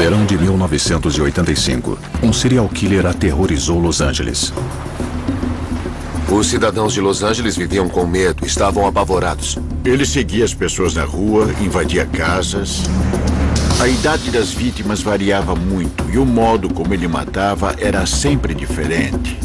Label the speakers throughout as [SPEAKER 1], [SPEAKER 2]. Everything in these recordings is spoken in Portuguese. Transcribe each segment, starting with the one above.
[SPEAKER 1] verão de 1985, um serial killer aterrorizou Los Angeles.
[SPEAKER 2] Os cidadãos de Los Angeles viviam com medo, estavam apavorados.
[SPEAKER 3] Ele seguia as pessoas na rua, invadia casas. A idade das vítimas variava muito e o modo como ele matava era sempre diferente.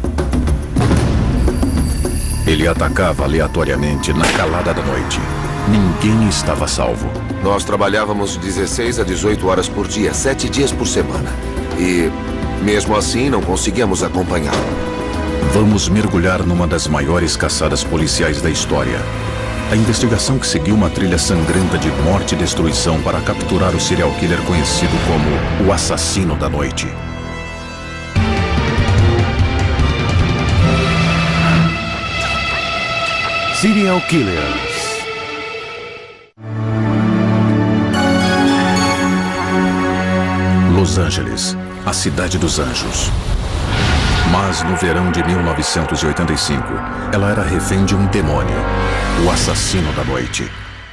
[SPEAKER 1] Ele atacava aleatoriamente na calada da noite. Ninguém estava salvo.
[SPEAKER 2] Nós trabalhávamos de 16 a 18 horas por dia, 7 dias por semana. E, mesmo assim, não conseguíamos acompanhá-lo.
[SPEAKER 1] Vamos mergulhar numa das maiores caçadas policiais da história. A investigação que seguiu uma trilha sangrenta de morte e destruição para capturar o serial killer conhecido como o Assassino da Noite. Serial Killers. Los Angeles, a cidade dos anjos. Mas no verão de 1985, ela era refém de um demônio, o Assassino da Noite.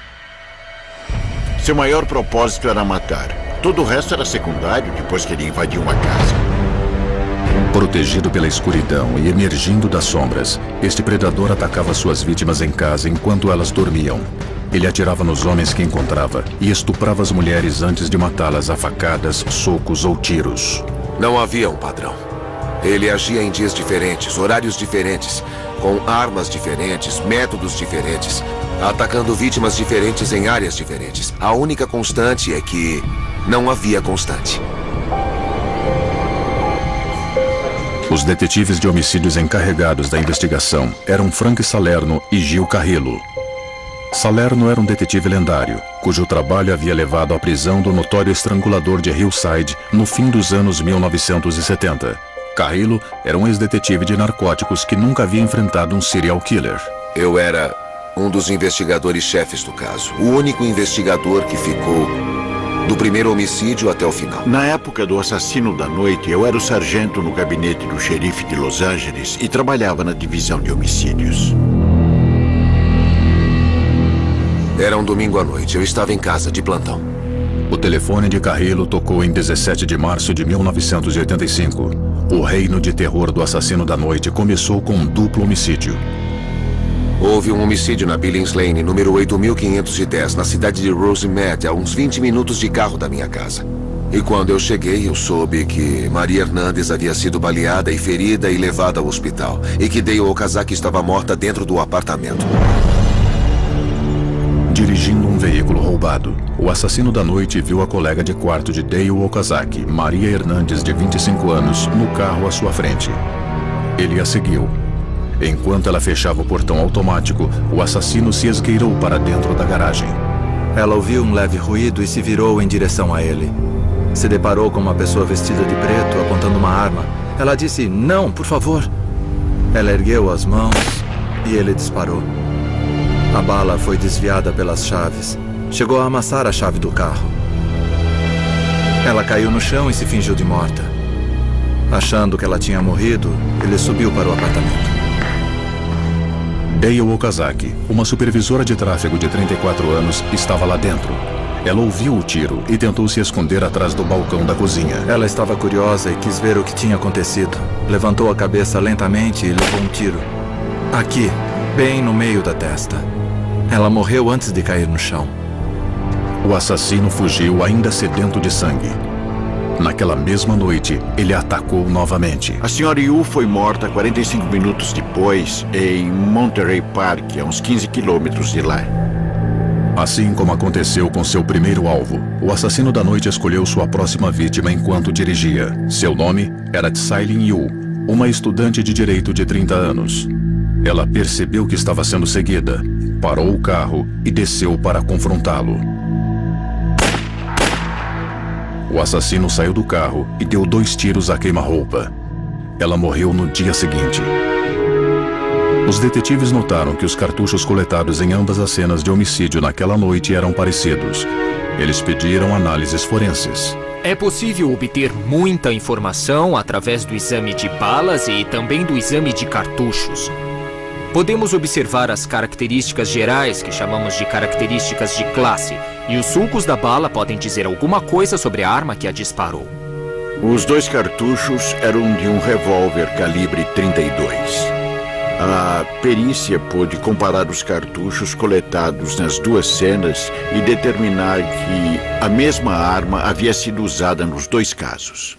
[SPEAKER 3] Seu maior propósito era matar. Todo o resto era secundário depois que ele invadiu uma casa.
[SPEAKER 1] Protegido pela escuridão e emergindo das sombras, este predador atacava suas vítimas em casa enquanto elas dormiam. Ele atirava nos homens que encontrava e estuprava as mulheres antes de matá-las a facadas, socos ou tiros.
[SPEAKER 2] Não havia um padrão. Ele agia em dias diferentes, horários diferentes, com armas diferentes, métodos diferentes, atacando vítimas diferentes em áreas diferentes. A única constante é que não havia constante.
[SPEAKER 1] Os detetives de homicídios encarregados da investigação eram Frank Salerno e Gil Carrillo. Salerno era um detetive lendário, cujo trabalho havia levado à prisão do notório estrangulador de Hillside no fim dos anos 1970. Carrillo era um ex-detetive de narcóticos que nunca havia enfrentado um serial killer.
[SPEAKER 2] Eu era um dos investigadores-chefes do caso. O único investigador que ficou do primeiro homicídio até o final.
[SPEAKER 3] Na época do Assassino da Noite, eu era o sargento no gabinete do xerife de Los Angeles e trabalhava na divisão de homicídios.
[SPEAKER 2] Era um domingo à noite. Eu estava em casa, de plantão.
[SPEAKER 1] O telefone de Carrillo tocou em 17 de março de 1985. O reino de terror do Assassino da Noite começou com um duplo homicídio.
[SPEAKER 2] Houve um homicídio na Billings Lane, número 8510, na cidade de Rosemont, a uns 20 minutos de carro da minha casa. E quando eu cheguei, eu soube que Maria Hernandes havia sido baleada e ferida e levada ao hospital. E que Dale Okazaki estava morta dentro do apartamento.
[SPEAKER 1] Dirigindo um veículo roubado, o Assassino da Noite viu a colega de quarto de Dale Okazaki, Maria Hernandes, de 25 anos, no carro à sua frente. Ele a seguiu. Enquanto ela fechava o portão automático, o assassino se esgueirou para dentro da garagem.
[SPEAKER 4] Ela ouviu um leve ruído e se virou em direção a ele. Se deparou com uma pessoa vestida de preto, apontando uma arma. Ela disse, "Não, por favor." Ela ergueu as mãos e ele disparou. A bala foi desviada pelas chaves. Chegou a amassar a chave do carro. Ela caiu no chão e se fingiu de morta. Achando que ela tinha morrido, ele subiu para o apartamento.
[SPEAKER 1] Dale Okazaki, uma supervisora de tráfego de 34 anos, estava lá dentro. Ela ouviu o tiro e tentou se esconder atrás do balcão da cozinha.
[SPEAKER 4] Ela estava curiosa e quis ver o que tinha acontecido. Levantou a cabeça lentamente e levou um tiro. Aqui, bem no meio da testa. Ela morreu antes de cair no chão.
[SPEAKER 1] O assassino fugiu ainda sedento de sangue. Naquela mesma noite, ele atacou novamente.
[SPEAKER 3] A senhora Yu foi morta 45 minutos depois em Monterey Park, a uns 15 quilômetros de lá.
[SPEAKER 1] Assim como aconteceu com seu primeiro alvo, o Assassino da Noite escolheu sua próxima vítima enquanto dirigia. Seu nome era Tsailin Yu, uma estudante de direito de 30 anos. Ela percebeu que estava sendo seguida, parou o carro e desceu para confrontá-lo. O assassino saiu do carro e deu 2 tiros a queima-roupa. Ela morreu no dia seguinte. Os detetives notaram que os cartuchos coletados em ambas as cenas de homicídio naquela noite eram parecidos. Eles pediram análises forenses.
[SPEAKER 5] É possível obter muita informação através do exame de balas e também do exame de cartuchos. podemos observar as características gerais que chamamos de características de classe, e os sulcos da bala podem dizer alguma coisa sobre a arma que a disparou.
[SPEAKER 3] Os 2 cartuchos eram de um revólver calibre 32. A perícia pôde comparar os cartuchos coletados nas 2 cenas e determinar que a mesma arma havia sido usada nos 2 casos.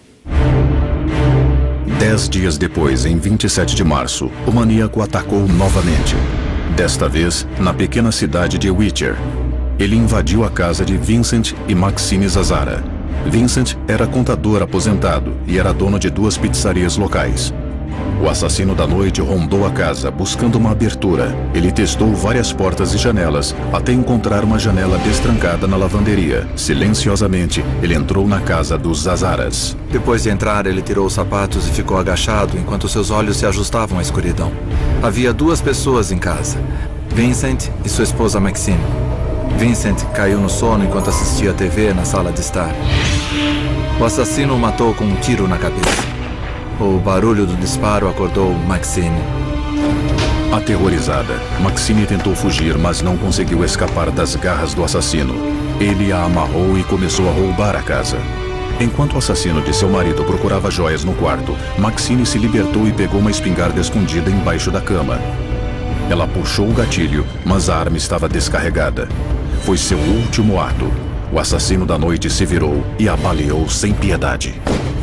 [SPEAKER 1] 10 dias depois, em 27 de março, o maníaco atacou novamente. Desta vez, na pequena cidade de Whittier. Ele invadiu a casa de Vincent e Maxine Zazzara. Vincent era contador aposentado e era dono de 2 pizzarias locais. O assassino da noite rondou a casa, buscando uma abertura. Ele testou várias portas e janelas, até encontrar uma janela destrancada na lavanderia. Silenciosamente, ele entrou na casa dos Zazzaras.
[SPEAKER 4] Depois de entrar, ele tirou os sapatos e ficou agachado enquanto seus olhos se ajustavam à escuridão. Havia 2 pessoas em casa, Vincent e sua esposa Maxine. Vincent caiu no sono enquanto assistia a TV na sala de estar. O assassino o matou com um tiro na cabeça. O barulho do disparo acordou Maxine.
[SPEAKER 1] Aterrorizada, Maxine tentou fugir, mas não conseguiu escapar das garras do assassino. Ele a amarrou e começou a roubar a casa. Enquanto o assassino de seu marido procurava joias no quarto, Maxine se libertou e pegou uma espingarda escondida embaixo da cama. Ela puxou o gatilho, mas a arma estava descarregada. Foi seu último ato. O assassino da noite se virou e a baleou sem piedade.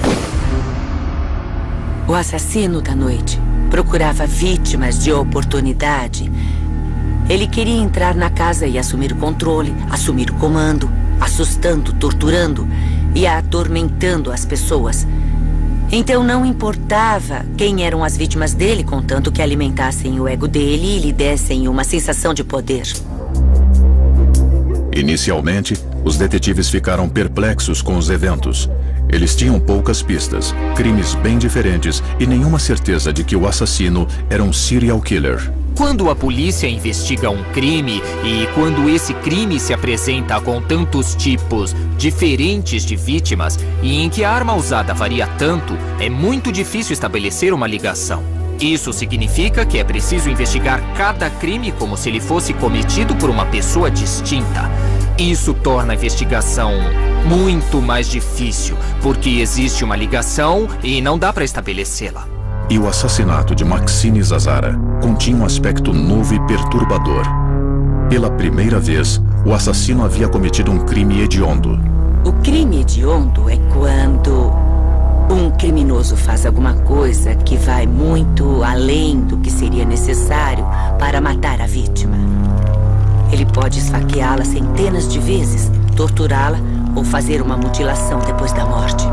[SPEAKER 6] O assassino da noite procurava vítimas de oportunidade. Ele queria entrar na casa e assumir o controle, assumir o comando, assustando, torturando e atormentando as pessoas. Então não importava quem eram as vítimas dele, contanto que alimentassem o ego dele e lhe dessem uma sensação de poder.
[SPEAKER 1] Inicialmente, os detetives ficaram perplexos com os eventos. Eles tinham poucas pistas, crimes bem diferentes e nenhuma certeza de que o assassino era um serial killer.
[SPEAKER 5] Quando a polícia investiga um crime e quando esse crime se apresenta com tantos tipos diferentes de vítimas e em que a arma usada varia tanto, é muito difícil estabelecer uma ligação. Isso significa que é preciso investigar cada crime como se ele fosse cometido por uma pessoa distinta. Isso torna a investigação muito mais difícil, porque existe uma ligação e não dá para estabelecê-la.
[SPEAKER 1] E o assassinato de Maxine Zazzara continha um aspecto novo e perturbador. Pela primeira vez, o assassino havia cometido um crime hediondo.
[SPEAKER 6] O crime hediondo é quando um criminoso faz alguma coisa que vai muito além do que seria necessário para matar a vítima. Ele pode esfaqueá-la centenas de vezes, torturá-la ou fazer uma mutilação depois da morte.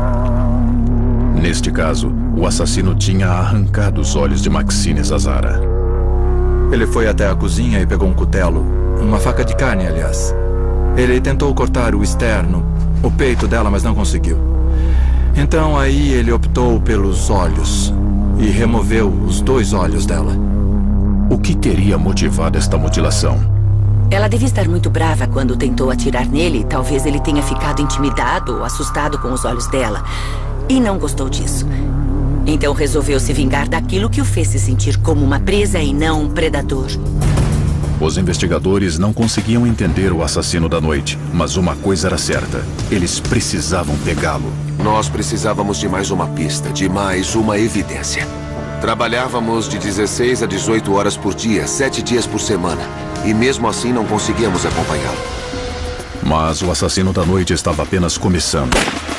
[SPEAKER 1] Neste caso, o assassino tinha arrancado os olhos de Maxine Zazzara.
[SPEAKER 4] Ele foi até a cozinha e pegou um cutelo, uma faca de carne, aliás. Ele tentou cortar o externo, o peito dela, mas não conseguiu. Então aí ele optou pelos olhos e removeu os 2 olhos dela.
[SPEAKER 1] O que teria motivado esta mutilação?
[SPEAKER 6] Ela devia estar muito brava quando tentou atirar nele. Talvez ele tenha ficado intimidado ou assustado com os olhos dela e não gostou disso. Então resolveu se vingar daquilo que o fez se sentir como uma presa e não um predador.
[SPEAKER 1] Os investigadores não conseguiam entender o assassino da noite, mas uma coisa era certa: eles precisavam pegá-lo.
[SPEAKER 2] Nós precisávamos de mais uma pista, de mais uma evidência. Trabalhávamos de 16 a 18 horas por dia, 7 dias por semana. E mesmo assim não conseguíamos acompanhá-lo.
[SPEAKER 1] Mas o assassino da noite estava apenas começando.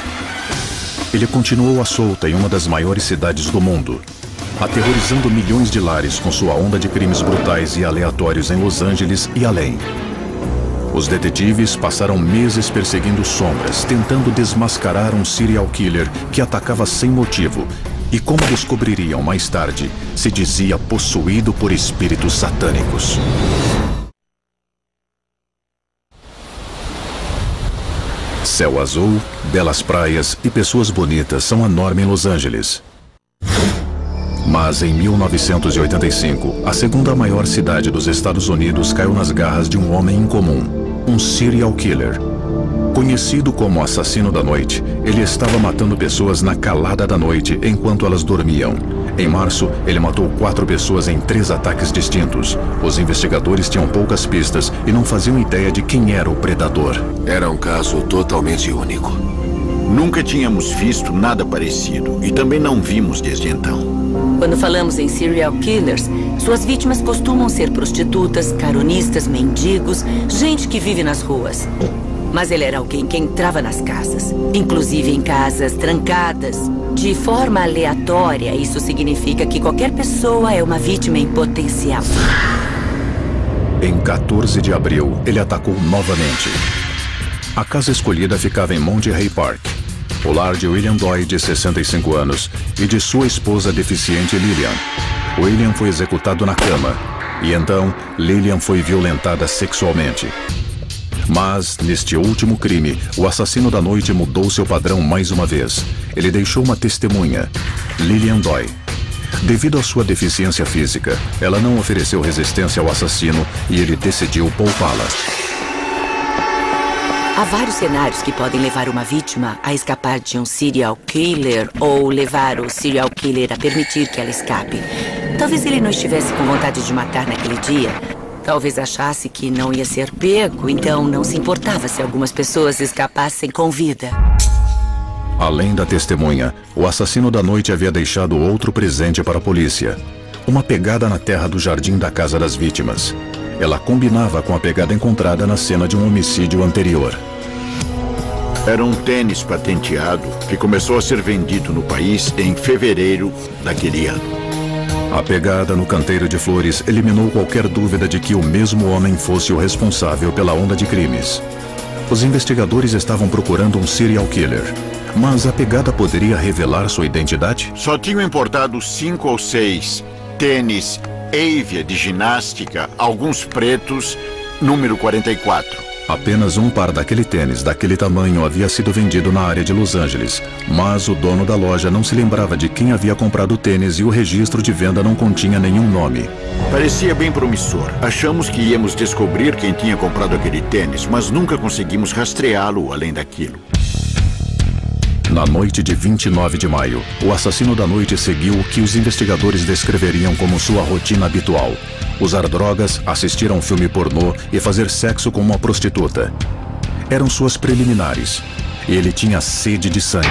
[SPEAKER 1] Ele continuou à solta em uma das maiores cidades do mundo, aterrorizando milhões de lares com sua onda de crimes brutais e aleatórios em Los Angeles e além. Os detetives passaram meses perseguindo sombras, tentando desmascarar um serial killer que atacava sem motivo e, como descobririam mais tarde, se dizia possuído por espíritos satânicos. Céu azul, belas praias e pessoas bonitas são a norma em Los Angeles. Mas em 1985, a segunda maior cidade dos Estados Unidos caiu nas garras de um homem incomum, um serial killer. Conhecido como assassino da noite, ele estava matando pessoas na calada da noite enquanto elas dormiam. Em março, ele matou 4 pessoas em 3 ataques distintos. Os investigadores tinham poucas pistas e não faziam ideia de quem era o predador.
[SPEAKER 2] Era um caso totalmente único.
[SPEAKER 3] Nunca tínhamos visto nada parecido e também não vimos desde então.
[SPEAKER 6] Quando falamos em serial killers, suas vítimas costumam ser prostitutas, caronistas, mendigos, gente que vive nas ruas. Mas ele era alguém que entrava nas casas, inclusive em casas trancadas, de forma aleatória. Isso significa que qualquer pessoa é uma vítima em potencial.
[SPEAKER 1] Em 14 de abril, ele atacou novamente. A casa escolhida ficava em Monterey Park, o lar de William Doyle, de 65 anos, e de sua esposa deficiente Lillian. William foi executado na cama, e então Lillian foi violentada sexualmente. Mas, neste último crime, o assassino da noite mudou seu padrão mais uma vez. Ele deixou uma testemunha, Lillian Doyle. Devido à sua deficiência física, ela não ofereceu resistência ao assassino e ele decidiu poupá-la.
[SPEAKER 6] Há vários cenários que podem levar uma vítima a escapar de um serial killer ou levar o serial killer a permitir que ela escape. Talvez ele não estivesse com vontade de matar naquele dia. Talvez achasse que não ia ser pego, então não se importava se algumas pessoas escapassem com vida.
[SPEAKER 1] Além da testemunha, o assassino da noite havia deixado outro presente para a polícia. Uma pegada na terra do jardim da casa das vítimas. Ela combinava com a pegada encontrada na cena de um homicídio anterior.
[SPEAKER 3] Era um tênis patenteado que começou a ser vendido no país em fevereiro daquele ano.
[SPEAKER 1] A pegada no canteiro de flores eliminou qualquer dúvida de que o mesmo homem fosse o responsável pela onda de crimes. Os investigadores estavam procurando um serial killer, mas a pegada poderia revelar sua identidade?
[SPEAKER 3] Só tinham importado 5 ou 6 tênis Avia de ginástica, alguns pretos, número 44.
[SPEAKER 1] Apenas um par daquele tênis, daquele tamanho, havia sido vendido na área de Los Angeles. Mas o dono da loja não se lembrava de quem havia comprado o tênis e o registro de venda não continha nenhum nome.
[SPEAKER 3] Parecia bem promissor. Achamos que íamos descobrir quem tinha comprado aquele tênis, mas nunca conseguimos rastreá-lo além daquilo.
[SPEAKER 1] Na noite de 29 de maio, o assassino da noite seguiu o que os investigadores descreveriam como sua rotina habitual. Usar drogas, assistir a um filme pornô e fazer sexo com uma prostituta. Eram suas preliminares. E ele tinha sede de sangue.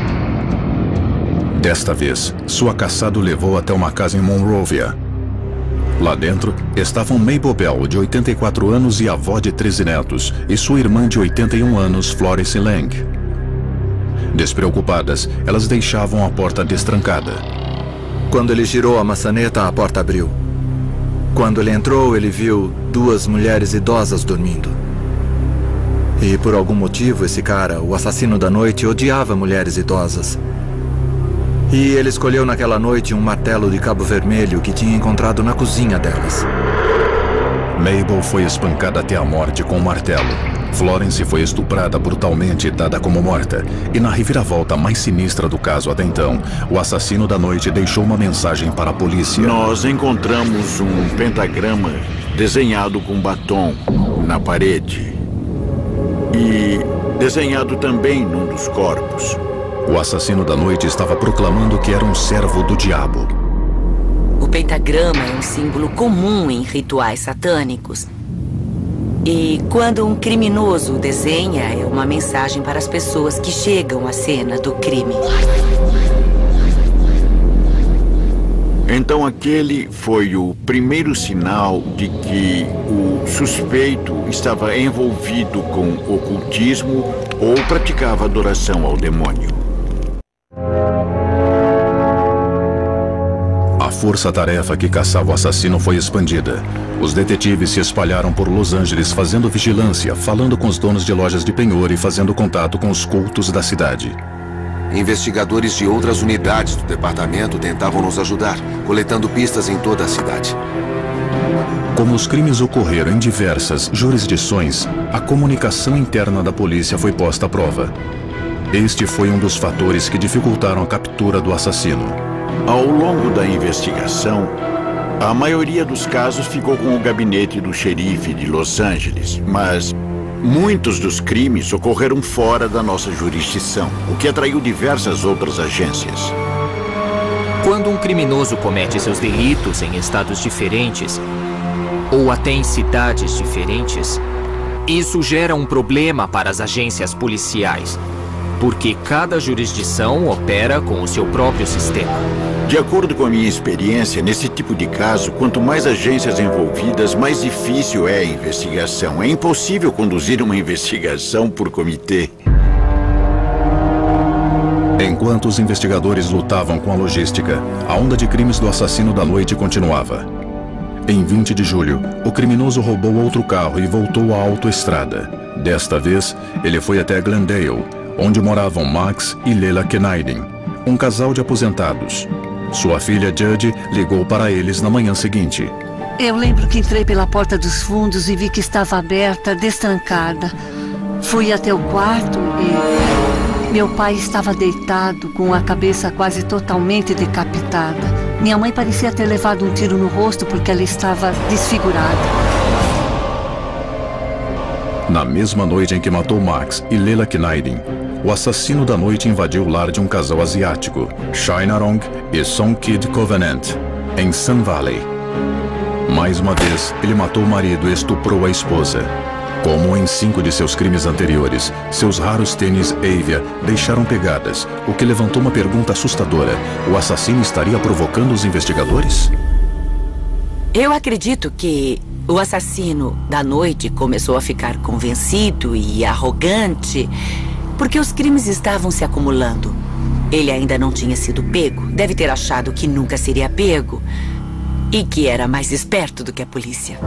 [SPEAKER 1] Desta vez, sua caçada o levou até uma casa em Monrovia. Lá dentro, estavam Mabel Bell, de 84 anos e avó de 13 netos, e sua irmã de 81 anos, Florence Lang. Despreocupadas, elas deixavam a porta destrancada.
[SPEAKER 4] Quando ele girou a maçaneta, a porta abriu. Quando ele entrou, ele viu 2 mulheres idosas dormindo. E por algum motivo, esse cara, o assassino da noite, odiava mulheres idosas. E ele escolheu naquela noite um martelo de cabo vermelho que tinha encontrado na cozinha delas.
[SPEAKER 1] Mabel foi espancada até a morte com um martelo. Florence foi estuprada brutalmente e dada como morta. E na reviravolta mais sinistra do caso até então, o assassino da noite deixou uma mensagem para a polícia.
[SPEAKER 3] Nós encontramos um pentagrama desenhado com batom na parede. E desenhado também num dos corpos.
[SPEAKER 1] O assassino da noite estava proclamando que era um servo do diabo.
[SPEAKER 6] O pentagrama é um símbolo comum em rituais satânicos. E quando um criminoso o desenha, é uma mensagem para as pessoas que chegam à cena do crime.
[SPEAKER 3] Então aquele foi o primeiro sinal de que o suspeito estava envolvido com ocultismo ou praticava adoração ao demônio.
[SPEAKER 1] A força-tarefa que caçava o assassino foi expandida. Os detetives se espalharam por Los Angeles fazendo vigilância, falando com os donos de lojas de penhor e fazendo contato com os cultos da cidade.
[SPEAKER 2] Investigadores de outras unidades do departamento tentavam nos ajudar, coletando pistas em toda a cidade.
[SPEAKER 1] Como os crimes ocorreram em diversas jurisdições, a comunicação interna da polícia foi posta à prova. Este foi um dos fatores que dificultaram a captura do assassino.
[SPEAKER 3] Ao longo da investigação, a maioria dos casos ficou com o gabinete do xerife de Los Angeles, mas muitos dos crimes ocorreram fora da nossa jurisdição, o que atraiu diversas outras agências.
[SPEAKER 5] Quando um criminoso comete seus delitos em estados diferentes, ou até em cidades diferentes, isso gera um problema para as agências policiais, porque cada jurisdição opera com o seu próprio sistema.
[SPEAKER 3] De acordo com a minha experiência, nesse tipo de caso, quanto mais agências envolvidas, mais difícil é a investigação. É impossível conduzir uma investigação por comitê.
[SPEAKER 1] Enquanto os investigadores lutavam com a logística, a onda de crimes do assassino da noite continuava. Em 20 de julho, o criminoso roubou outro carro e voltou à autoestrada. Desta vez, ele foi até Glendale, onde moravam Max e Lela Kneiding, um casal de aposentados. Sua filha Judge ligou para eles na manhã seguinte.
[SPEAKER 7] Eu lembro que entrei pela porta dos fundos e vi que estava aberta, destrancada. Fui até o quarto e meu pai estava deitado, com a cabeça quase totalmente decapitada. Minha mãe parecia ter levado um tiro no rosto porque ela estava desfigurada.
[SPEAKER 1] Na mesma noite em que matou Max e Lela Kneiding, o assassino da noite invadiu o lar de um casal asiático, Shinarong e Songkid Covenant, em Sun Valley. Mais uma vez, ele matou o marido e estuprou a esposa. Como em 5 de seus crimes anteriores, seus raros tênis Avia deixaram pegadas, o que levantou uma pergunta assustadora. O assassino estaria provocando os investigadores?
[SPEAKER 6] Eu acredito que o assassino da noite começou a ficar convencido e arrogante porque os crimes estavam se acumulando. Ele ainda não tinha sido pego. Deve ter achado que nunca seria pego e que era mais esperto do que a polícia.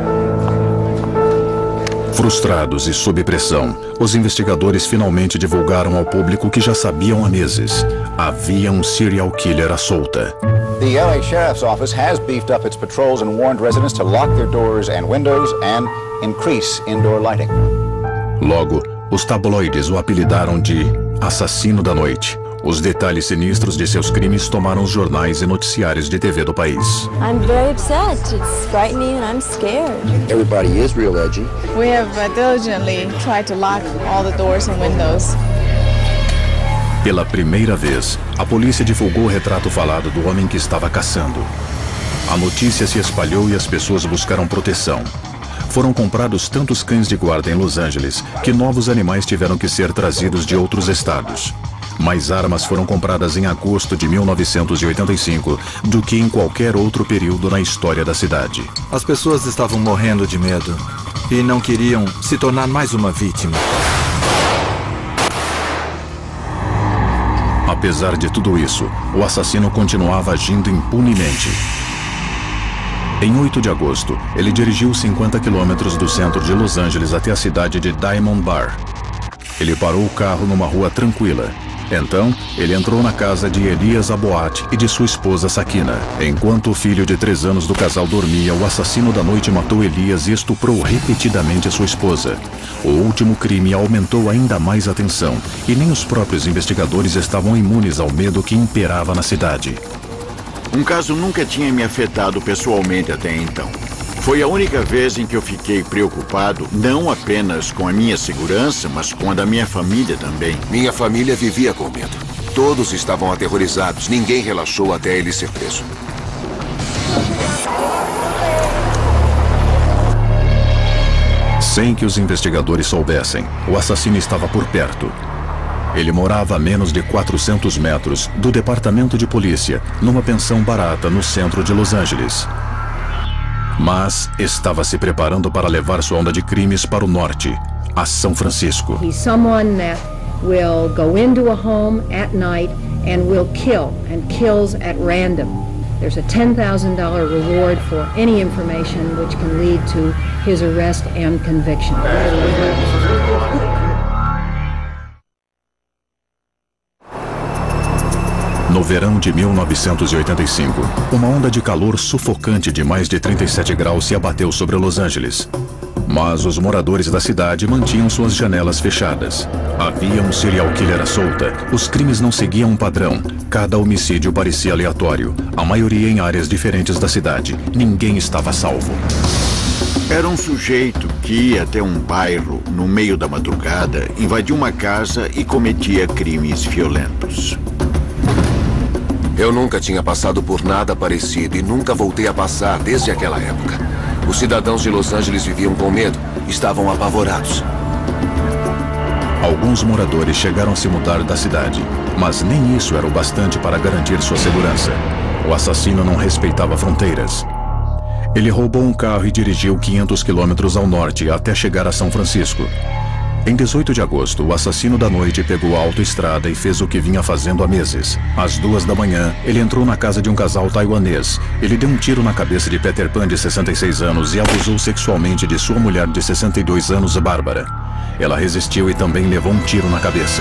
[SPEAKER 1] Frustrados e sob pressão, os investigadores finalmente divulgaram ao público o que já sabiam há meses. Havia um serial killer à solta.
[SPEAKER 8] The LA Sheriff's Office has beefed up its patrols and warned residents to lock their doors and windows and increase indoor lighting.
[SPEAKER 1] Logo, os tabloides o apelidaram de Assassino da Noite. Os detalhes sinistros de seus crimes tomaram os jornais e noticiários de TV do país.
[SPEAKER 9] I'm very upset. It's frightening and I'm scared.
[SPEAKER 8] Everybody is real edgy.
[SPEAKER 10] We have diligently tried to lock all the doors and windows.
[SPEAKER 1] Pela primeira vez, a polícia divulgou o retrato falado do homem que estava caçando. A notícia se espalhou e as pessoas buscaram proteção. Foram comprados tantos cães de guarda em Los Angeles que novos animais tiveram que ser trazidos de outros estados. Mais armas foram compradas em agosto de 1985 do que em qualquer outro período na história da cidade.
[SPEAKER 4] As pessoas estavam morrendo de medo e não queriam se tornar mais uma vítima.
[SPEAKER 1] Apesar de tudo isso, o assassino continuava agindo impunemente. Em 8 de agosto, ele dirigiu 50 quilômetros do centro de Los Angeles até a cidade de Diamond Bar. Ele parou o carro numa rua tranquila. Então, ele entrou na casa de Elias Aboat e de sua esposa Sakina. Enquanto o filho de 3 anos do casal dormia, o assassino da noite matou Elias e estuprou repetidamente sua esposa. O último crime aumentou ainda mais a tensão, e nem os próprios investigadores estavam imunes ao medo que imperava na cidade.
[SPEAKER 3] Um caso nunca tinha me afetado pessoalmente até então. Foi a única vez em que eu fiquei preocupado, não apenas com a minha segurança, mas com a da minha família também.
[SPEAKER 2] Minha família vivia com medo. Todos estavam aterrorizados. Ninguém relaxou até ele ser preso.
[SPEAKER 1] Sem que os investigadores soubessem, o assassino estava por perto. Ele morava a menos de 400 metros do departamento de polícia, numa pensão barata no centro de Los Angeles. Mas estava se preparando para levar sua onda de crimes para o norte, a São Francisco.
[SPEAKER 11] He's someone that will go into a home at night and will kill, and kills at random. There's a $10,000 reward for any information which can lead to his arrest and conviction.
[SPEAKER 1] No verão de 1985, uma onda de calor sufocante de mais de 37 graus se abateu sobre Los Angeles. Mas os moradores da cidade mantinham suas janelas fechadas. Havia um serial killer à solta. Os crimes não seguiam um padrão. Cada homicídio parecia aleatório. A maioria em áreas diferentes da cidade. Ninguém estava salvo.
[SPEAKER 3] Era um sujeito que ia até um bairro no meio da madrugada, invadia uma casa e cometia crimes violentos.
[SPEAKER 2] Eu nunca tinha passado por nada parecido e nunca voltei a passar desde aquela época. Os cidadãos de Los Angeles viviam com medo, estavam apavorados.
[SPEAKER 1] Alguns moradores chegaram a se mudar da cidade, mas nem isso era o bastante para garantir sua segurança. O assassino não respeitava fronteiras. Ele roubou um carro e dirigiu 500 quilômetros ao norte até chegar a São Francisco. Em 18 de agosto, o assassino da noite pegou a autoestrada e fez o que vinha fazendo há meses. Às 2 da manhã, ele entrou na casa de um casal taiwanês. Ele deu um tiro na cabeça de Peter Pan, de 66 anos, e abusou sexualmente de sua mulher de 62 anos, Bárbara. Ela resistiu e também levou um tiro na cabeça.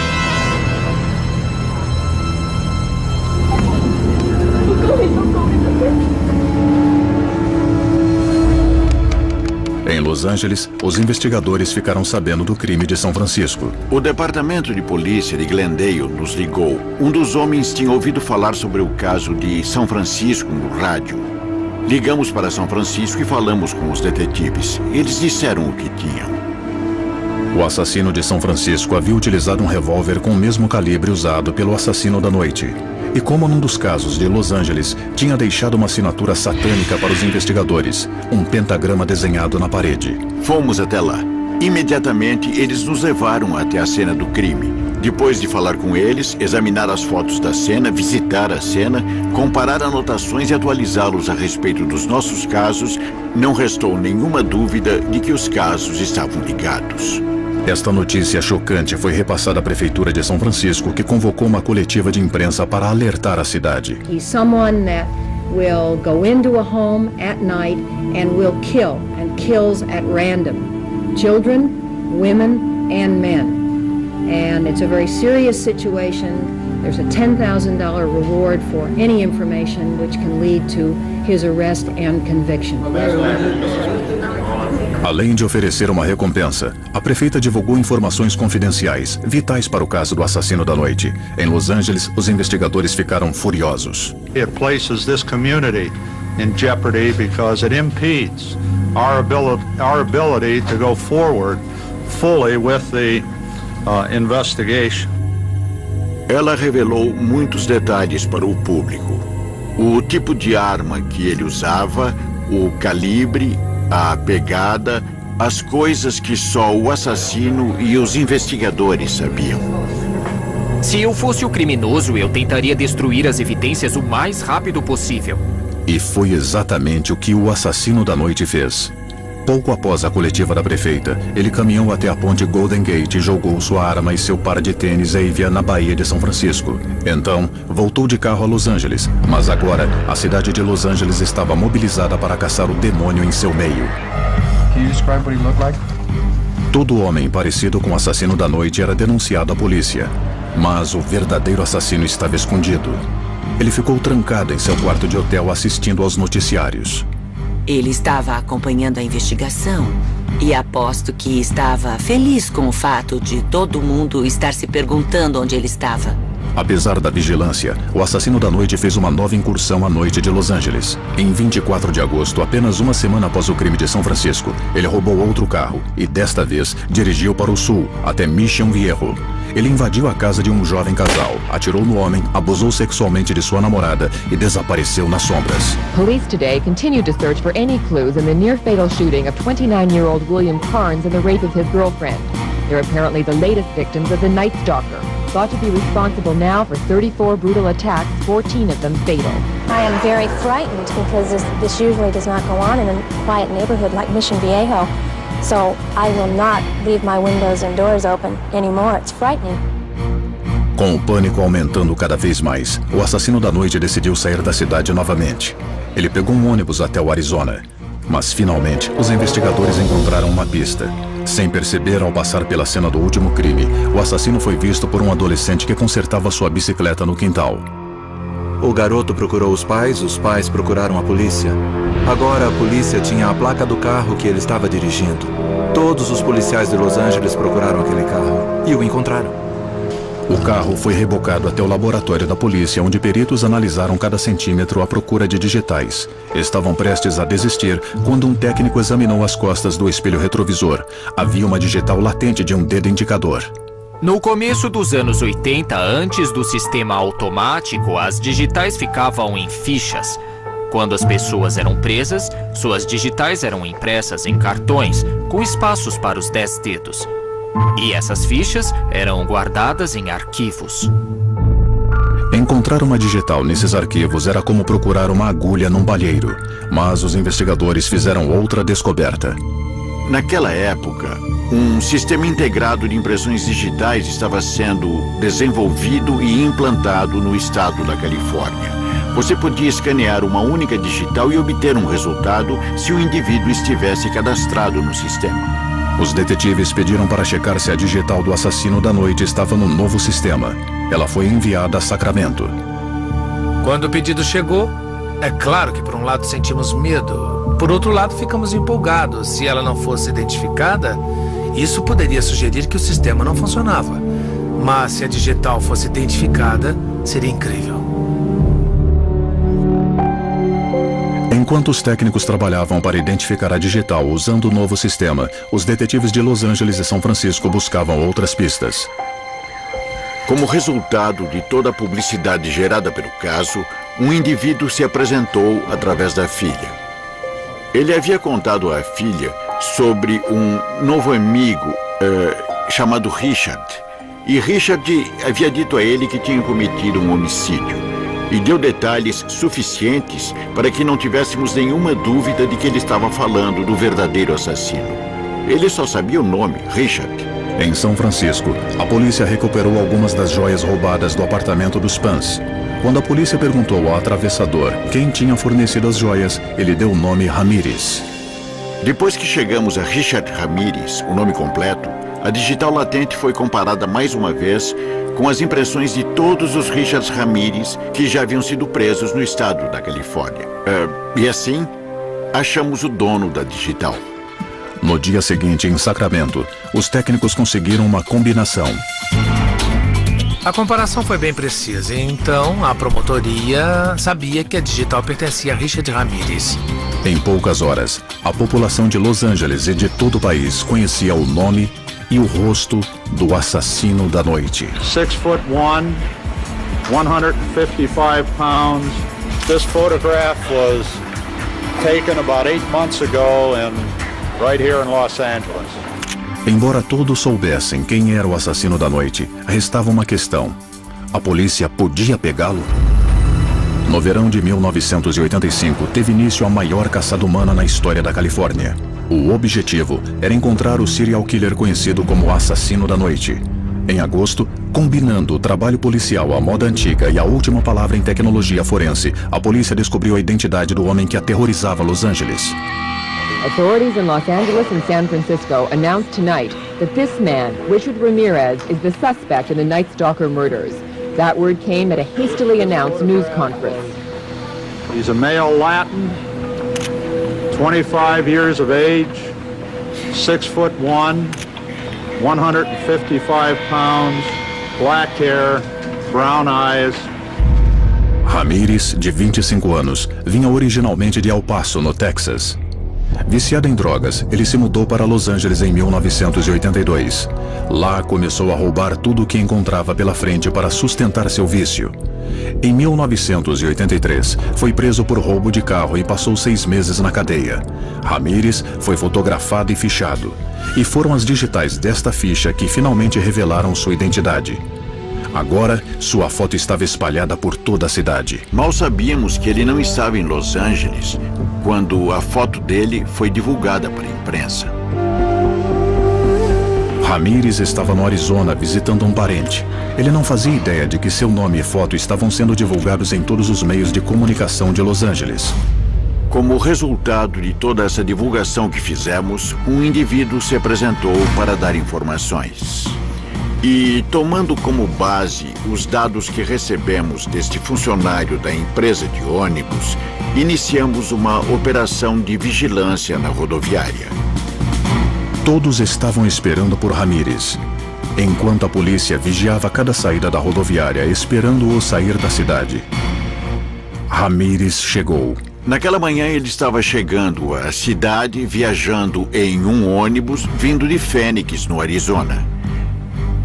[SPEAKER 1] Em Los Angeles, os investigadores ficaram sabendo do crime de São Francisco.
[SPEAKER 3] O departamento de polícia de Glendale nos ligou. Um dos homens tinha ouvido falar sobre o caso de São Francisco no rádio. Ligamos para São Francisco e falamos com os detetives. Eles disseram o que tinham.
[SPEAKER 1] O assassino de São Francisco havia utilizado um revólver com o mesmo calibre usado pelo assassino da noite. E como num dos casos de Los Angeles, tinha deixado uma assinatura satânica para os investigadores, um pentagrama desenhado na parede.
[SPEAKER 3] Fomos até lá. Imediatamente, eles nos levaram até a cena do crime. Depois de falar com eles, examinar as fotos da cena, visitar a cena, comparar anotações e atualizá-los a respeito dos nossos casos, não restou nenhuma dúvida de que os casos estavam ligados.
[SPEAKER 1] Esta notícia chocante foi repassada à Prefeitura de São Francisco, que convocou uma coletiva de imprensa para alertar a cidade.
[SPEAKER 11] He's someone that will go into a home at night and will kill, and kills at random. Children, women, and men. And it's a very serious situation. There's a $10,000 reward for any information which can lead to his arrest and conviction.
[SPEAKER 1] Além de oferecer uma recompensa, a prefeita divulgou informações confidenciais, vitais para o caso do assassino da noite. Em Los Angeles, os investigadores ficaram furiosos.
[SPEAKER 12] It places this community in jeopardy because it impedes our ability to go forward fully with the investigation.
[SPEAKER 3] Ela revelou muitos detalhes para o público. O tipo de arma que ele usava, o calibre, a pegada, as coisas que só o assassino e os investigadores sabiam.
[SPEAKER 5] Se eu fosse o criminoso, eu tentaria destruir as evidências o mais rápido possível.
[SPEAKER 1] E foi exatamente o que o assassino da noite fez. Pouco após a coletiva da prefeita, ele caminhou até a ponte Golden Gate e jogou sua arma e seu par de tênis Avia na Baía de São Francisco. Então, voltou de carro a Los Angeles, mas agora a cidade de Los Angeles estava mobilizada para caçar o demônio em seu meio. Todo homem parecido com o assassino da noite era denunciado à polícia, mas o verdadeiro assassino estava escondido. Ele ficou trancado em seu quarto de hotel assistindo aos noticiários.
[SPEAKER 6] Ele estava acompanhando a investigação e aposto que estava feliz com o fato de todo mundo estar se perguntando onde ele estava.
[SPEAKER 1] Apesar da vigilância, o assassino da noite fez uma nova incursão à noite de Los Angeles. Em 24 de agosto, apenas uma semana após o crime de São Francisco, ele roubou outro carro e, desta vez, dirigiu para o sul, até Mission Viejo. Ele invadiu a casa de um jovem casal, atirou no homem, abusou sexualmente de sua namorada e desapareceu nas sombras.
[SPEAKER 13] Police today continue to search for any clues in the near-fatal shooting of 29-year-old William Carnes and the rape of his girlfriend. They're apparently the latest victims of the Night Stalker, thought to be responsible now for 34 brutal attacks, 14 of them fatal.
[SPEAKER 9] I am very frightened because this usually does not go on in a quiet neighborhood like Mission Viejo. So I will not leave my windows and doors open anymore. It's frightening.
[SPEAKER 1] Com o pânico aumentando cada vez mais, o assassino da noite decidiu sair da cidade novamente. Ele pegou um ônibus até o Arizona. Mas, finalmente, os investigadores encontraram uma pista. Sem perceber, ao passar pela cena do último crime, o assassino foi visto por um adolescente que consertava sua bicicleta no quintal.
[SPEAKER 4] O garoto procurou os pais procuraram a polícia. Agora a polícia tinha a placa do carro que ele estava dirigindo. Todos os policiais de Los Angeles procuraram aquele carro e o encontraram.
[SPEAKER 1] O carro foi rebocado até o laboratório da polícia, onde peritos analisaram cada centímetro à procura de digitais. Estavam prestes a desistir quando um técnico examinou as costas do espelho retrovisor. Havia uma digital latente de um dedo indicador.
[SPEAKER 5] No começo dos anos 80, antes do sistema automático, as digitais ficavam em fichas. Quando as pessoas eram presas, suas digitais eram impressas em cartões, com espaços para os 10 dedos. E essas fichas eram guardadas em arquivos.
[SPEAKER 1] Encontrar uma digital nesses arquivos era como procurar uma agulha num palheiro. Mas os investigadores fizeram outra descoberta.
[SPEAKER 3] Naquela época, um sistema integrado de impressões digitais estava sendo desenvolvido e implantado no estado da Califórnia. Você podia escanear uma única digital e obter um resultado se o indivíduo estivesse cadastrado no sistema.
[SPEAKER 1] Os detetives pediram para checar se a digital do assassino da noite estava no novo sistema. Ela foi enviada a Sacramento.
[SPEAKER 14] Quando o pedido chegou, é claro que por um lado sentimos medo. Por outro lado, ficamos empolgados. Se ela não fosse identificada, isso poderia sugerir que o sistema não funcionava. Mas se a digital fosse identificada, seria incrível.
[SPEAKER 1] Enquanto os técnicos trabalhavam para identificar a digital usando o novo sistema, os detetives de Los Angeles e São Francisco buscavam outras pistas.
[SPEAKER 3] Como resultado de toda a publicidade gerada pelo caso, um indivíduo se apresentou através da filha. Ele havia contado à filha sobre um novo amigo chamado Richard. E Richard havia dito a ele que tinha cometido um homicídio. E deu detalhes suficientes para que não tivéssemos nenhuma dúvida de que ele estava falando do verdadeiro assassino. Ele só sabia o nome, Richard.
[SPEAKER 1] Em São Francisco, a polícia recuperou algumas das joias roubadas do apartamento dos Pans. Quando a polícia perguntou ao atravessador quem tinha fornecido as joias, ele deu o nome Ramírez.
[SPEAKER 3] Depois que chegamos a Richard Ramírez, o nome completo, a digital latente foi comparada mais uma vez com as impressões de todos os Richards Ramírez que já haviam sido presos no estado da Califórnia. E assim, achamos o dono da digital.
[SPEAKER 1] No dia seguinte, em Sacramento, os técnicos conseguiram uma combinação.
[SPEAKER 14] A comparação foi bem precisa, então a promotoria sabia que a digital pertencia a Richard Ramírez.
[SPEAKER 1] Em poucas horas, a população de Los Angeles e de todo o país conhecia o nome e o rosto do assassino da noite.
[SPEAKER 12] 6'1", 155 pounds. This photograph was taken about 8 months ago and right here in Los Angeles.
[SPEAKER 1] Embora todos soubessem quem era o assassino da noite, restava uma questão. A polícia podia pegá-lo? No verão de 1985, teve início a maior caçada humana na história da Califórnia. O objetivo era encontrar o serial killer conhecido como o assassino da noite. Em agosto, combinando o trabalho policial à moda antiga e a última palavra em tecnologia forense, a polícia descobriu a identidade do homem que aterrorizava Los Angeles.
[SPEAKER 13] Authorities in Los Angeles and San Francisco announced tonight that this man, Richard Ramirez, is the suspect in the Night Stalker murders. That word came at a hastily announced news conference.
[SPEAKER 12] He's a male Latin, 25 years of age, 6'1", 155 pounds, black hair, brown eyes.
[SPEAKER 1] Ramírez, de 25 anos, vinha originalmente de El Paso, no Texas. Viciado em drogas, ele se mudou para Los Angeles em 1982. Lá começou a roubar tudo o que encontrava pela frente para sustentar seu vício. Em 1983, foi preso por roubo de carro e passou 6 meses na cadeia. Ramírez foi fotografado e fichado. E foram as digitais desta ficha que finalmente revelaram sua identidade. Agora, sua foto estava espalhada por toda a cidade.
[SPEAKER 3] Mal sabíamos que ele não estava em Los Angeles quando a foto dele foi divulgada para a imprensa.
[SPEAKER 1] Ramírez estava no Arizona visitando um parente. Ele não fazia ideia de que seu nome e foto estavam sendo divulgados em todos os meios de comunicação de Los Angeles.
[SPEAKER 3] Como resultado de toda essa divulgação que fizemos, um indivíduo se apresentou para dar informações. E, tomando como base os dados que recebemos deste funcionário da empresa de ônibus, iniciamos uma operação de vigilância na rodoviária.
[SPEAKER 1] Todos estavam esperando por Ramírez, enquanto a polícia vigiava cada saída da rodoviária, esperando-o sair da cidade. Ramírez chegou.
[SPEAKER 3] Naquela manhã ele estava chegando à cidade, viajando em um ônibus vindo de Phoenix, no Arizona.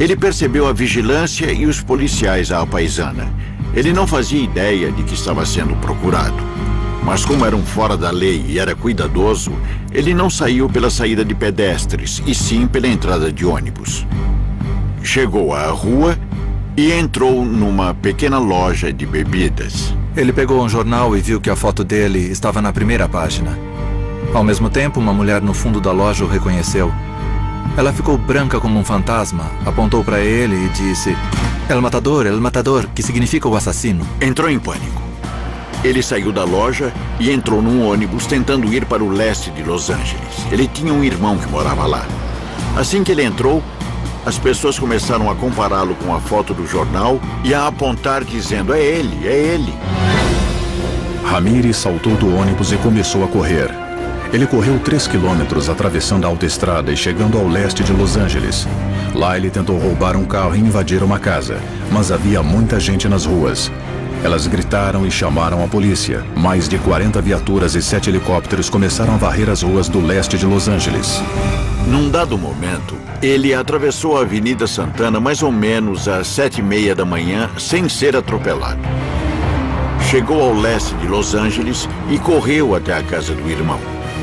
[SPEAKER 3] Ele percebeu a vigilância e os policiais à paisana. Ele não fazia ideia de que estava sendo procurado. Mas como era um fora da lei e era cuidadoso, ele não saiu pela saída de pedestres, e sim pela entrada de ônibus. Chegou à rua e entrou numa pequena loja de bebidas.
[SPEAKER 4] Ele pegou um jornal e viu que a foto dele estava na primeira página. Ao mesmo tempo, uma mulher no fundo da loja o reconheceu. Ela ficou branca como um fantasma, apontou para ele e disse: El Matador, que significa o assassino.
[SPEAKER 3] Entrou em pânico. Ele saiu da loja e entrou num ônibus tentando ir para o leste de Los Angeles. Ele tinha um irmão que morava lá. Assim que ele entrou, as pessoas começaram a compará-lo com a foto do jornal e a apontar dizendo: é ele.
[SPEAKER 1] Ramírez saltou do ônibus e começou a correr. Ele correu 3 quilômetros atravessando a autoestrada e chegando ao leste de Los Angeles. Lá ele tentou roubar um carro e invadir uma casa, mas havia muita gente nas ruas. Elas gritaram e chamaram a polícia. Mais de 40 viaturas e 7 helicópteros começaram a varrer as ruas do leste de Los Angeles.
[SPEAKER 3] Num dado momento, ele atravessou a Avenida Santana mais ou menos às 7h30 da manhã, sem ser atropelado. Chegou ao leste de Los Angeles e correu até a casa do irmão.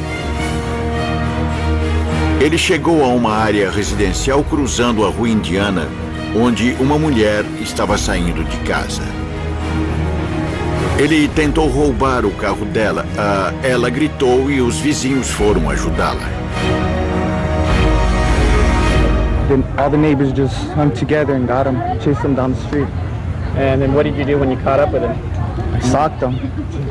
[SPEAKER 3] Ele chegou a uma área residencial cruzando a Rua Indiana, onde uma mulher estava saindo de casa. Ele tentou roubar o carro dela. Ela gritou e os vizinhos foram ajudá-la.
[SPEAKER 15] Then all the neighbors just hung together and got him, chased him down the street. And then what did you do when you caught up with him? I socked him.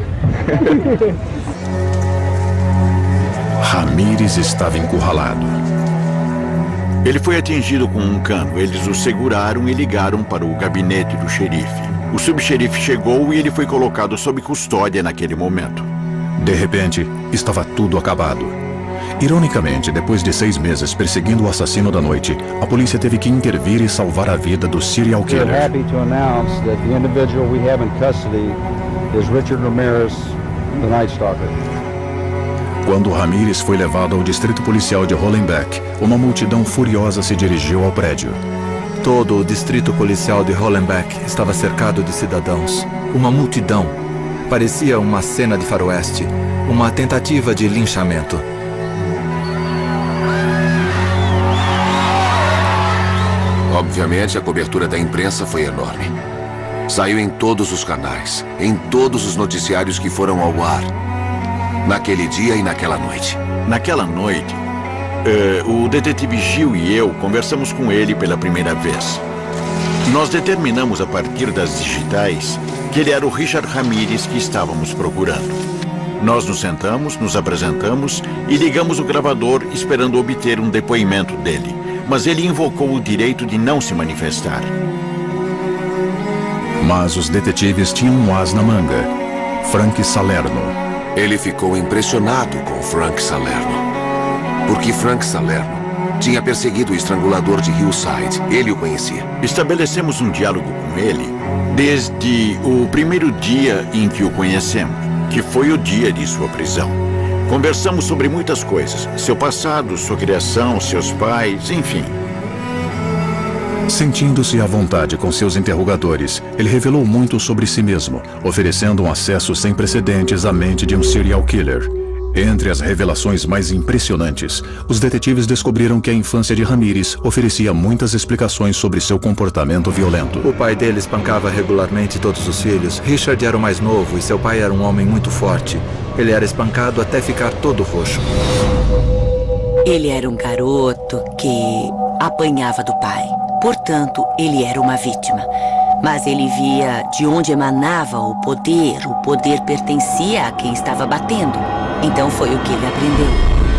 [SPEAKER 1] Ramírez estava encurralado.
[SPEAKER 3] Ele foi atingido com um cano. Eles o seguraram e ligaram para o gabinete do xerife. O subxerife chegou e ele foi colocado sob custódia naquele momento.
[SPEAKER 1] De repente, estava tudo acabado. Ironicamente, depois de 6 meses perseguindo o assassino da noite, a polícia teve que intervir e salvar a vida do serial killer.
[SPEAKER 16] We're happy to announce that the individual we have in custody is Richard Ramirez, the Night Stalker.
[SPEAKER 1] Quando Ramírez foi levado ao distrito policial de Hollenbeck, uma multidão furiosa se dirigiu ao prédio.
[SPEAKER 4] Todo o distrito policial de Hollenbeck estava cercado de cidadãos. Uma multidão. Parecia uma cena de faroeste, uma tentativa de linchamento.
[SPEAKER 2] Obviamente, a cobertura da imprensa foi enorme. Saiu em todos os canais, em todos os noticiários que foram ao ar. Naquele dia e naquela noite.
[SPEAKER 3] Naquela noite, o detetive Gil e eu conversamos com ele pela primeira vez. Nós determinamos a partir das digitais que ele era o Richard Ramírez que estávamos procurando. Nós nos sentamos, nos apresentamos e ligamos o gravador esperando obter um depoimento dele. Mas ele invocou o direito de não se manifestar.
[SPEAKER 1] Mas os detetives tinham um as na manga: Frank Salerno.
[SPEAKER 2] Ele ficou impressionado com Frank Salerno. Porque Frank Salerno tinha perseguido o estrangulador de Hillside. Ele o conhecia.
[SPEAKER 3] Estabelecemos um diálogo com ele desde o primeiro dia em que o conhecemos, que foi o dia de sua prisão. Conversamos sobre muitas coisas. Seu passado, sua criação, seus pais, enfim.
[SPEAKER 1] Sentindo-se à vontade com seus interrogadores, ele revelou muito sobre si mesmo, oferecendo um acesso sem precedentes à mente de um serial killer. Entre as revelações mais impressionantes, os detetives descobriram que a infância de Ramírez oferecia muitas explicações sobre seu comportamento violento.
[SPEAKER 4] O pai dele espancava regularmente todos os filhos. Richard era o mais novo e seu pai era um homem muito forte. Ele era espancado até ficar todo roxo.
[SPEAKER 6] Ele era um garoto que apanhava do pai. Portanto, ele era uma vítima. Mas ele via de onde emanava o poder. O poder pertencia a quem estava batendo. Então foi o que ele aprendeu.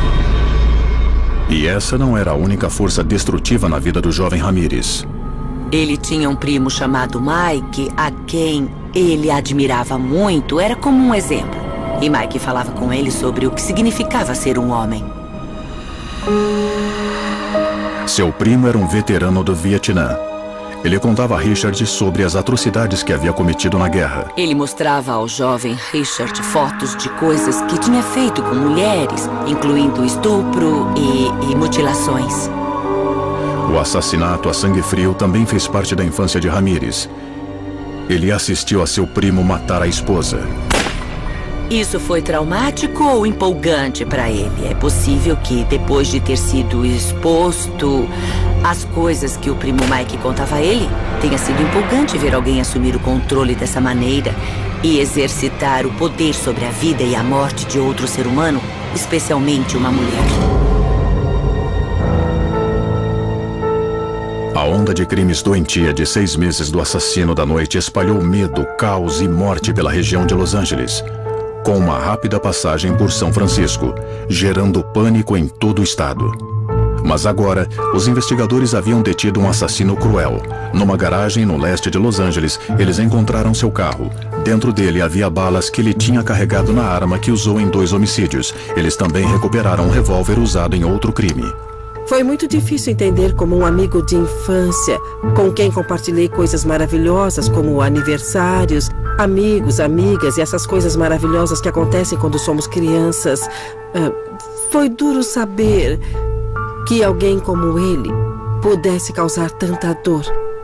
[SPEAKER 1] E essa não era a única força destrutiva na vida do jovem Ramírez.
[SPEAKER 6] Ele tinha um primo chamado Mike, a quem ele admirava muito. Era como um exemplo. E Mike falava com ele sobre o que significava ser um homem.
[SPEAKER 1] Seu primo era um veterano do Vietnã. Ele contava a Richard sobre as atrocidades que havia cometido na guerra.
[SPEAKER 6] Ele mostrava ao jovem Richard fotos de coisas que tinha feito com mulheres, incluindo estupro e mutilações.
[SPEAKER 1] O assassinato a sangue frio também fez parte da infância de Ramírez. Ele assistiu a seu primo matar a esposa.
[SPEAKER 6] Isso foi traumático ou empolgante para ele? É possível que, depois de ter sido exposto às coisas que o primo Mike contava a ele, tenha sido empolgante ver alguém assumir o controle dessa maneira e exercitar o poder sobre a vida e a morte de outro ser humano, especialmente uma mulher.
[SPEAKER 1] A onda de crimes doentia de 6 meses do assassino da noite espalhou medo, caos e morte pela região de Los Angeles, com uma rápida passagem por São Francisco, gerando pânico em todo o estado. Mas agora, os investigadores haviam detido um assassino cruel. Numa garagem no leste de Los Angeles, eles encontraram seu carro. Dentro dele havia balas que ele tinha carregado na arma que usou em 2 homicídios. Eles também recuperaram um revólver usado em outro crime.
[SPEAKER 17] Foi muito difícil entender como um amigo de infância, com quem compartilhei coisas maravilhosas como aniversários, amigos, amigas e essas coisas maravilhosas que acontecem quando somos crianças. Foi duro saber que alguém como ele pudesse causar tanta dor.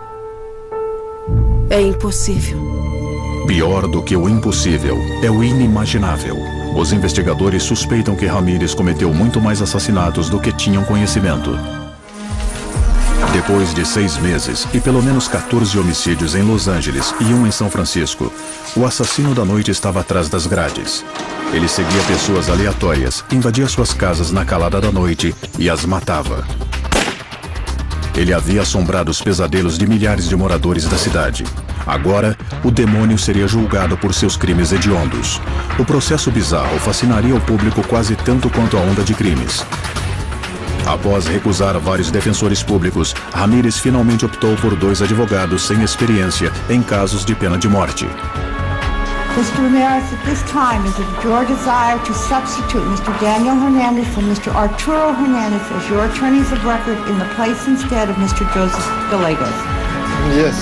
[SPEAKER 17] É impossível.
[SPEAKER 1] Pior do que o impossível é o inimaginável. Os investigadores suspeitam que Ramírez cometeu muito mais assassinatos do que tinham conhecimento. Depois de 6 meses e pelo menos 14 homicídios em Los Angeles e um em São Francisco, o assassino da noite estava atrás das grades. Ele seguia pessoas aleatórias, invadia suas casas na calada da noite e as matava. Ele havia assombrado os pesadelos de milhares de moradores da cidade. Agora, o demônio seria julgado por seus crimes hediondos. O processo bizarro fascinaria o público quase tanto quanto a onda de crimes. Após recusar vários defensores públicos, Ramírez finalmente optou por 2 advogados sem experiência em casos de pena de morte.
[SPEAKER 18] Mr. Ramirez, at this time, is it your desire to substitute Mr. Daniel Hernandez for Mr. Arturo Hernandez as your attorneys of record in the place instead of Mr. Joseph Gallegos?
[SPEAKER 16] Yes.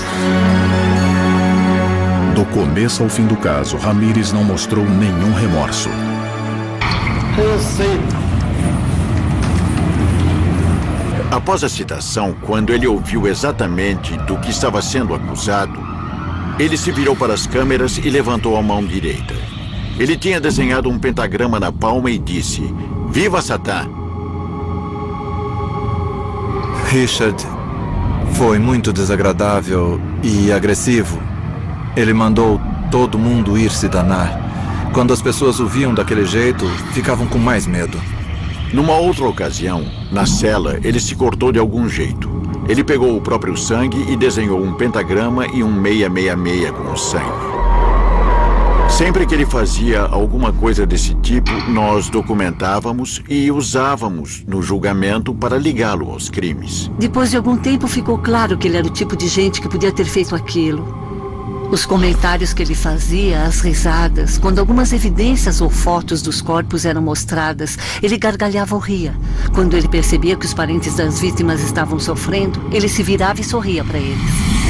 [SPEAKER 1] Do começo ao fim do caso, Ramírez não mostrou nenhum remorso.
[SPEAKER 16] Eu sei.
[SPEAKER 3] Após a citação, quando ele ouviu exatamente do que estava sendo acusado, ele se virou para as câmeras e levantou a mão direita. Ele tinha desenhado um pentagrama na palma e disse: "Viva Satã!"
[SPEAKER 4] Richard foi muito desagradável e agressivo. Ele mandou todo mundo ir se danar. Quando as pessoas o viam daquele jeito, ficavam com mais medo.
[SPEAKER 3] Numa outra ocasião, na cela, ele se cortou de algum jeito. Ele pegou o próprio sangue e desenhou um pentagrama e um 666 com o sangue. Sempre que ele fazia alguma coisa desse tipo, nós documentávamos e usávamos no julgamento para ligá-lo aos crimes.
[SPEAKER 7] Depois de algum tempo ficou claro que ele era o tipo de gente que podia ter feito aquilo. Os comentários que ele fazia, as risadas, quando algumas evidências ou fotos dos corpos eram mostradas, ele gargalhava ou ria. Quando ele percebia que os parentes das vítimas estavam sofrendo, ele se virava e sorria para eles.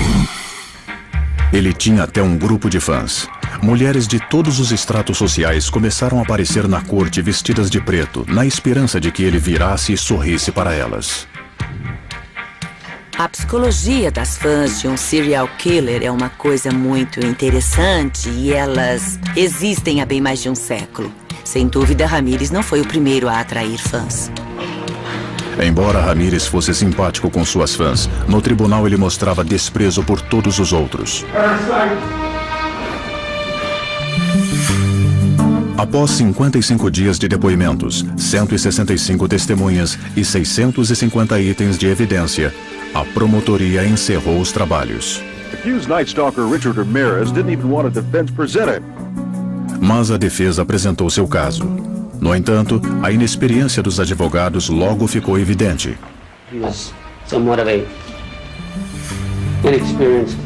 [SPEAKER 1] Ele tinha até um grupo de fãs. Mulheres de todos os estratos sociais começaram a aparecer na corte vestidas de preto, na esperança de que ele virasse e sorrisse para elas.
[SPEAKER 6] A psicologia das fãs de um serial killer é uma coisa muito interessante e elas existem há bem mais de um século. Sem dúvida, Ramírez não foi o primeiro a atrair fãs.
[SPEAKER 1] Embora Ramírez fosse simpático com suas fãs, no tribunal ele mostrava desprezo por todos os outros. Após 55 dias de depoimentos, 165 testemunhas e 650 itens de evidência, a promotoria encerrou os trabalhos.
[SPEAKER 19] Accused Night Stalker Richard Ramirez didn't even want a defense presented.
[SPEAKER 1] Mas a defesa apresentou seu caso. No entanto, a inexperiência dos advogados logo ficou evidente.
[SPEAKER 20] He was somewhat of a inexperienced,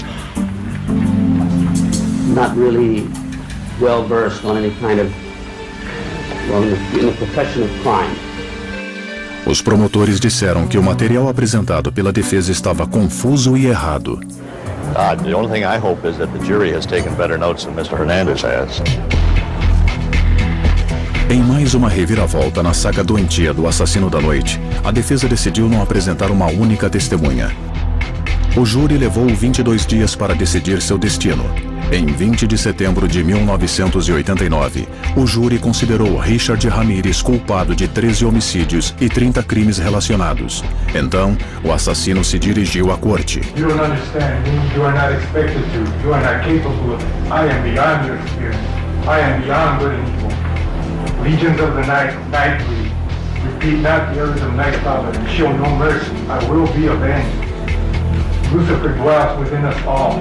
[SPEAKER 20] not really well versed on any kind of, well, in the profession of crime.
[SPEAKER 1] Os promotores disseram que o material apresentado pela defesa estava confuso e errado.
[SPEAKER 19] The only thing I hope is that the jury has taken better notes than Mr. Hernandez has.
[SPEAKER 1] Em mais uma reviravolta na saga doentia do assassino da noite, a defesa decidiu não apresentar uma única testemunha. O júri levou 22 dias para decidir seu destino. Em 20 de setembro de 1989, o júri considerou Richard Ramirez culpado de 13 homicídios e 30 crimes relacionados. Então, o assassino se dirigiu à corte.
[SPEAKER 21] You don't understand. You are not expected to. You are not capable of. I am beyond your experience. I am beyond good and evil. Legions of the night, nightly. Repeat not the orders of Night Father and show no mercy. I will be avenged. Lucifer dwells within us all.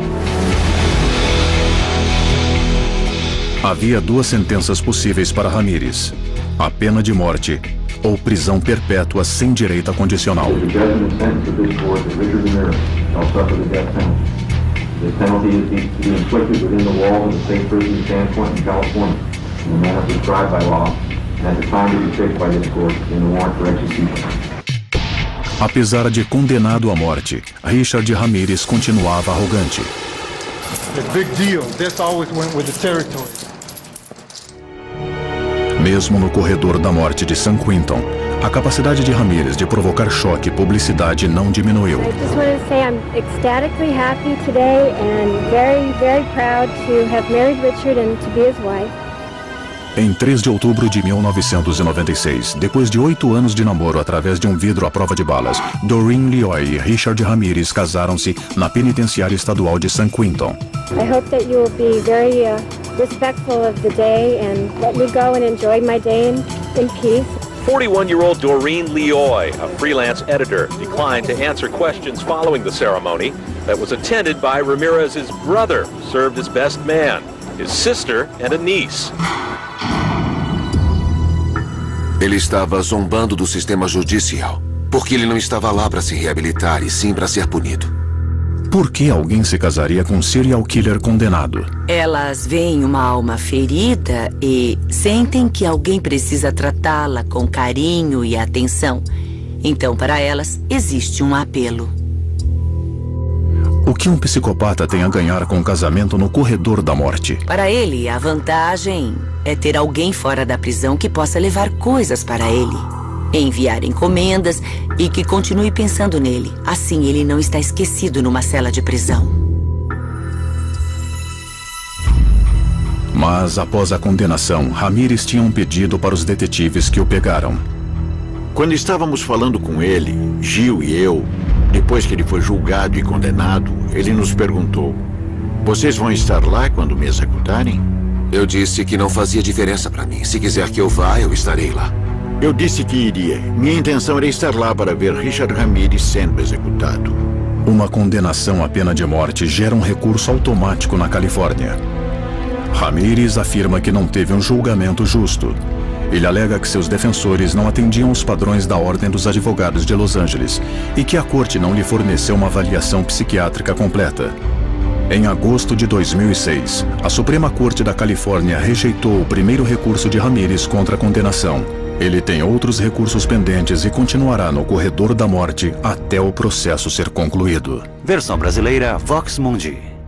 [SPEAKER 1] Havia duas sentenças possíveis para Ramirez: a pena de morte ou prisão perpétua sem direito a condicional. Apesar de condenado à morte, Richard Ramirez continuava arrogante. Mesmo no corredor da morte de San Quentin, a capacidade de Ramirez de provocar choque e publicidade não diminuiu.
[SPEAKER 9] I just want to say I'm ecstatically happy today and very, very proud to have married Richard and to be his wife.
[SPEAKER 1] Em 3 de outubro de 1996, depois de 8 anos de namoro através de um vidro à prova de balas, Doreen Lioy e Richard Ramirez casaram-se na penitenciária estadual de San Quentin.
[SPEAKER 9] I hope that you will be very respectful of the day and let me go and enjoy my day in peace.
[SPEAKER 22] 41-year-old Doreen Lioy, a freelance editor, declined to answer questions following the ceremony that was attended by Ramirez's brother, who served as best man, his sister, and a niece.
[SPEAKER 2] Ele estava zombando do sistema judicial, porque ele não estava lá para se reabilitar e sim para ser punido.
[SPEAKER 1] Por que alguém se casaria com um serial killer condenado?
[SPEAKER 6] Elas veem uma alma ferida e sentem que alguém precisa tratá-la com carinho e atenção. Então, para elas, existe um apelo.
[SPEAKER 1] O que um psicopata tem a ganhar com um casamento no corredor da morte?
[SPEAKER 6] Para ele, a vantagem é ter alguém fora da prisão que possa levar coisas para ele, enviar encomendas e que continue pensando nele. Assim, ele não está esquecido numa cela de prisão.
[SPEAKER 1] Mas, após a condenação, Ramirez tinha um pedido para os detetives que o pegaram.
[SPEAKER 3] Quando estávamos falando com ele, Gil e eu, depois que ele foi julgado e condenado, ele nos perguntou: vocês vão estar lá quando me executarem?
[SPEAKER 2] Eu disse que não fazia diferença para mim. Se quiser que eu vá, eu estarei lá.
[SPEAKER 3] Eu disse que iria. Minha intenção era estar lá para ver Richard Ramirez sendo executado.
[SPEAKER 1] Uma condenação à pena de morte gera um recurso automático na Califórnia. Ramirez afirma que não teve um julgamento justo. Ele alega que seus defensores não atendiam os padrões da Ordem dos Advogados de Los Angeles e que a corte não lhe forneceu uma avaliação psiquiátrica completa. Em agosto de 2006, a Suprema Corte da Califórnia rejeitou o primeiro recurso de Ramirez contra a condenação. Ele tem outros recursos pendentes e continuará no corredor da morte até o processo ser concluído.
[SPEAKER 23] Versão brasileira Vox Mundi.